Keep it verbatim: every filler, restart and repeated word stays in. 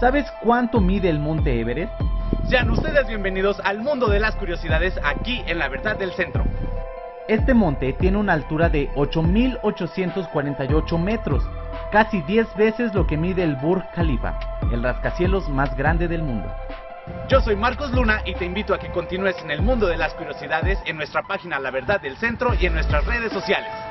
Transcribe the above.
¿Sabes cuánto mide el monte Everest? Sean ustedes bienvenidos al mundo de las curiosidades aquí en La Verdad del Centro. Este monte tiene una altura de ocho mil ochocientos cuarenta y ocho metros, casi diez veces lo que mide el Burj Khalifa, el rascacielos más grande del mundo. Yo soy Marcos Luna y te invito a que continúes en el mundo de las curiosidades en nuestra página La Verdad del Centro y en nuestras redes sociales.